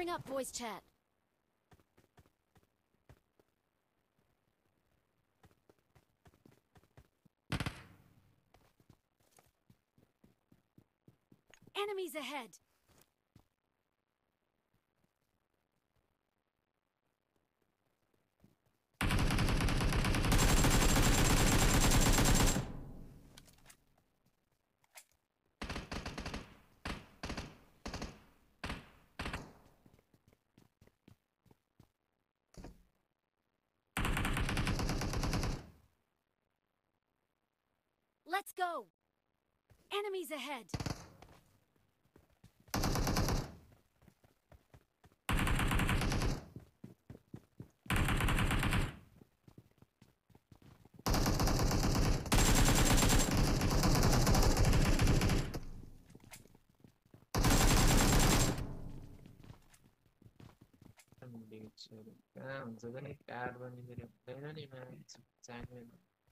Bring up voice chat. Enemies ahead. Let's go. Enemies ahead. हुन्छ पनि card बनिँदैन हुँदैन नि मान्छे चाहिँदैन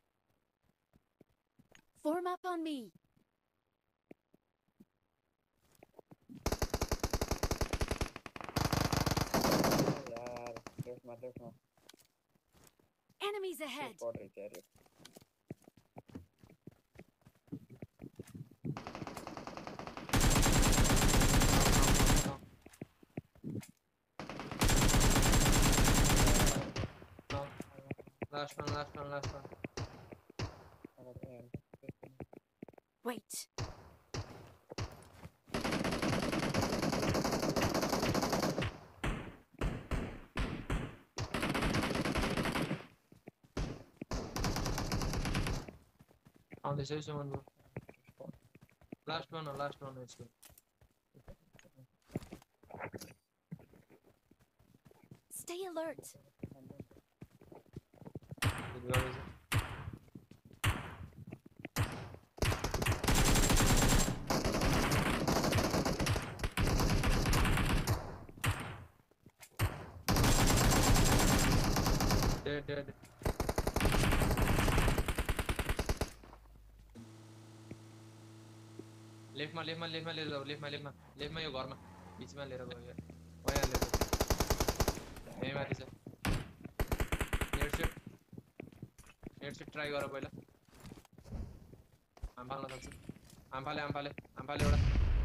Form up on me. यार लेफ्ट में Enemies ahead. स्पॉट रही है Last one. Wait. On this is one. Last one is good. Stay alert. Dead. लेफ्टमा लिएर जाऊ लेफ्टमा यो घरमा बीचमा लिएर गयो यार यहाँ लिएर यही माथि छ नेट सेट ट्राई गर पहिला आम फाल्न सक्छ आम फाले एउटा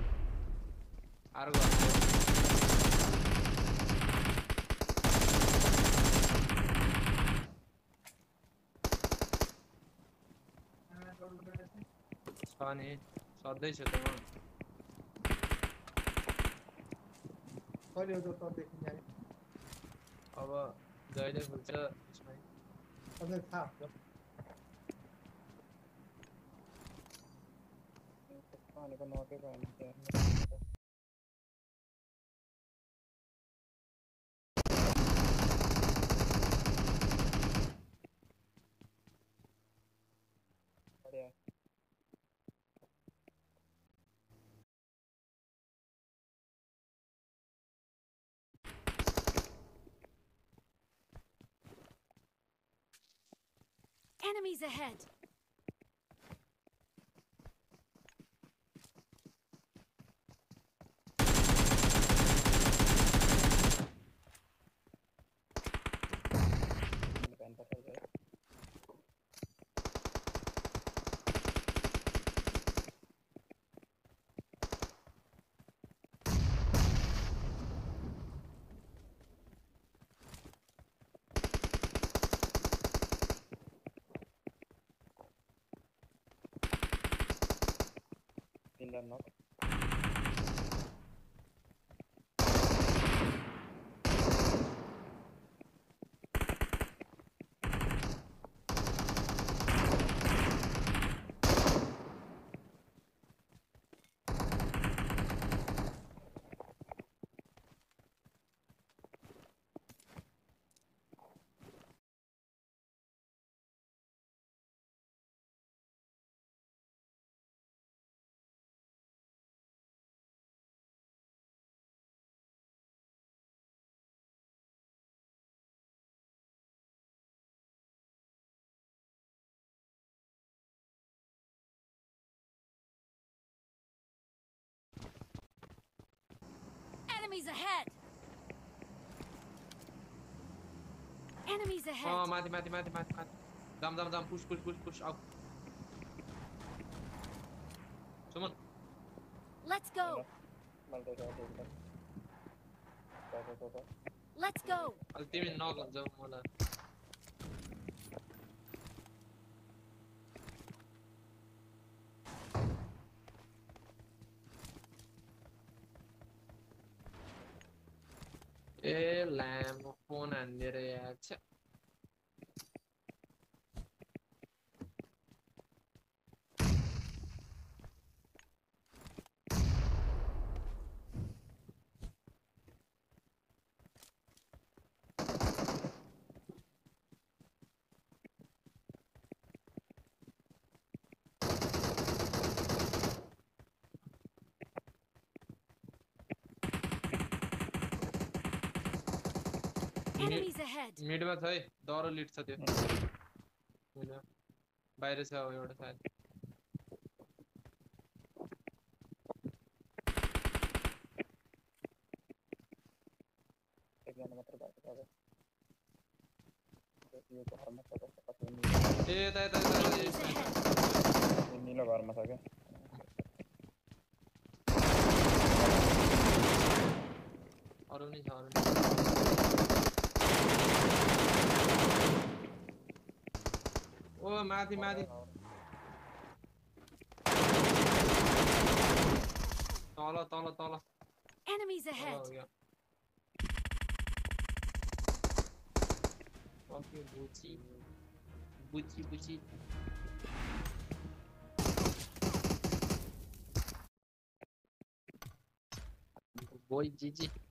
आरो घर छ नि सधैँ छ त कहिले हो त देखिन जाने अब जहिले खुल्छ यसमै अझै थाहा हुन्छ पानी को नौके पानी बढ़िया Enemies ahead. knock. Enemies ahead. Enemies Oh, ahead. mati. Dam, push, out. Suman, Let's go. Malte shot ekta. Toto. Let's go. ultimate knock हुन्छ मलाई. ए ल्याम फोन हान्दिएर यार छ्या. Enemies ahead. मिडमा छ है दरो लिड छ त्यो मिडमा बाहिर छ अब एउटा सायद. एकजना मात्र भएको छ अब. यो घरमा छ कस्तो ए यता Enemies ahead. निलो घरमा छ क्या. अरु नि छ अरु. ओ माथि तल Enemies ahead. ओके बुची बोय जीजी